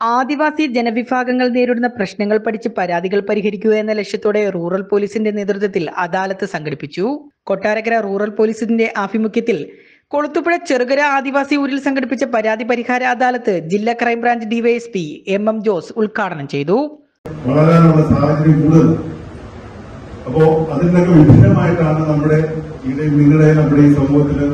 ആദിവാസി ജനവിഭാഗങ്ങൾ നേരിടുന്ന പ്രശ്നങ്ങൾ പഠിച്ച് പരാതികൾ പരിഹരിക്കുക എന്ന ലക്ഷ്യത്തോടെ റൂറൽ പോലീസിന്റെ നേതൃത്വത്തിൽ അദാലത്ത് സംഘടിപ്പിച്ചു. കൊട്ടാരക്കര റൂറൽ പോലീസിന്റെ ആഭിമുഖ്യത്തിൽ കൊളുത്തുപുഴ ചെറുകര ആദിവാസി ഊരിൽ സംഘടിപ്പിച്ച പരാതി പരിഹാര അദാലത്ത് ജില്ലാ ക്രൈംബ്രാഞ്ച് ഡിവൈഎസ്പി MM ജോസ് ഉദ്ഘാടനം ചെയ്തു. അപ്പോ അതിനൊക്കെ വിഭിന്നമായിട്ടാണ് നമ്മുടെ ഈ സമൂഹത്തില്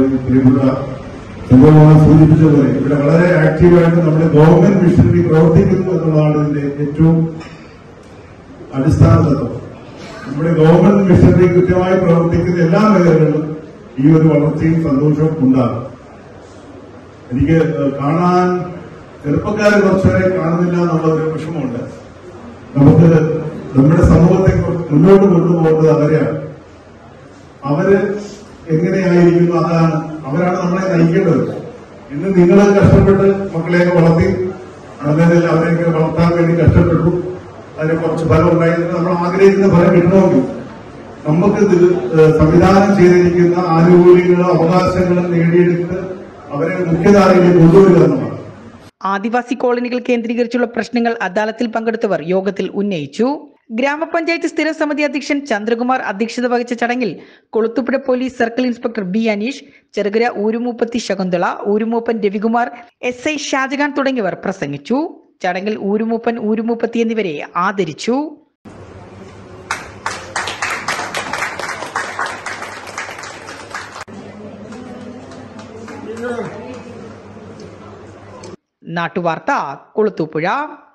സൂചിപ്പിച്ചതുപോലെ ഇവിടെ വളരെ ആക്റ്റീവായിട്ട് നമ്മുടെ ഗവൺമെന്റ് മിഷനറി പ്രവർത്തിക്കുന്നു എന്നുള്ളതാണ് ഇതിന്റെ ഏറ്റവും അടിസ്ഥാന തത്വം. നമ്മുടെ ഗവൺമെന്റ് മിഷനറി കൃത്യമായി പ്രവർത്തിക്കുന്ന എല്ലാ മേഖലകളിലും ഈ ഒരു വളർച്ചയും സന്തോഷവും ഉണ്ടാകും. എനിക്ക് കാണാൻ ചെറുപ്പക്കാരെ കുറച്ചുപേരെ കാണുന്നില്ല എന്നുള്ള ഒരു വിഷമമുണ്ട്. നമുക്ക് നമ്മുടെ സമൂഹത്തെ മുന്നോട്ട് കൊണ്ടുപോകേണ്ടത് അവരെയാണ്. അവര് എങ്ങനെയായിരിക്കുന്നു അവരാണ് നമ്മളെ നയിക്കേണ്ടത്. ഇന്ന് നിങ്ങൾ കഷ്ടപ്പെട്ട് മക്കളെയൊക്കെ വളർത്തി അല്ലെങ്കിൽ അവരെയൊക്കെ വളർത്താൻ വേണ്ടി കഷ്ടപ്പെട്ടു, അതിന് കുറച്ച് ഫലം ഉണ്ടായിരുന്നു. നമ്മൾ ആഗ്രഹിക്കുന്ന ഫലം കിട്ടണമെങ്കിൽ നമുക്ക് സംവിധാനം ചെയ്തിരിക്കുന്ന ആനുകൂല്യങ്ങളും അവകാശങ്ങളും നേടിയെടുത്ത് അവരെ മുഖ്യധാരയിലേക്ക് കൊണ്ടുവരിക എന്നതാണ്. ആദിവാസി കോളനികൾ കേന്ദ്രീകരിച്ചുള്ള പ്രശ്നങ്ങൾ അദാലത്തിൽ പങ്കെടുത്തവർ യോഗത്തിൽ ഉന്നയിച്ചു. ഗ്രാമപഞ്ചായത്ത് സ്ഥിരം സമിതി അധ്യക്ഷൻ ചന്ദ്രകുമാർ അധ്യക്ഷത വഹിച്ച ചടങ്ങിൽ Kulathupuzha police circle inspector B Aneesh, Cherukara ഊരുമൂപ്പത്തി ശകുന്തള, ഊരുമൂപ്പൻ രവികുമാർ, SI ഷാജഹാൻ തുടങ്ങിയവർ പ്രസംഗിച്ചു. ചടങ്ങിൽ ഊരുമൂപ്പൻ, ഊരുമൂപ്പത്തി എന്നിവരെ ആദരിച്ചു. നാട്ടുവാർത്ത കൊളുത്തുപുഴ.